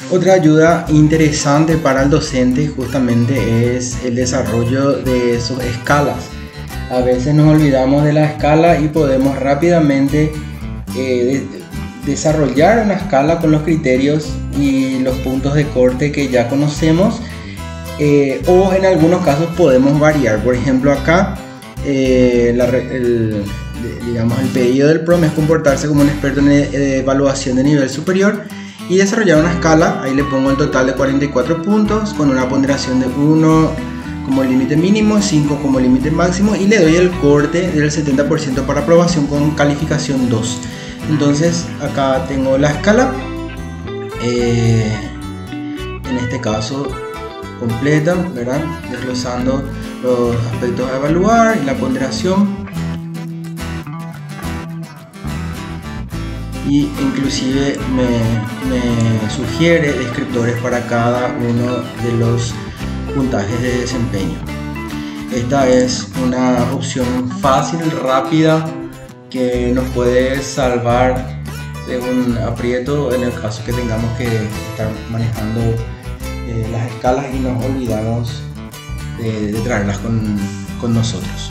Otra ayuda interesante para el docente justamente es el desarrollo de sus escalas. A veces nos olvidamos de la escala y podemos rápidamente desarrollar una escala con los criterios y los puntos de corte que ya conocemos, o en algunos casos podemos variar. Por ejemplo, acá digamos, el pedido del PROM es comportarse como un experto en evaluación de nivel superior y desarrollar una escala. Ahí le pongo el total de 44 puntos con una ponderación de 1 como límite mínimo, 5 como límite máximo, y le doy el corte del 70% para aprobación con calificación 2. Entonces acá tengo la escala, en este caso completa, ¿verdad? Desglosando los aspectos a evaluar y la ponderación, y inclusive me sugiere descriptores para cada uno de los puntajes de desempeño. Esta es una opción fácil, rápida, que nos puede salvar de un aprieto en el caso que tengamos que estar manejando las escalas y nos olvidamos de traerlas con nosotros.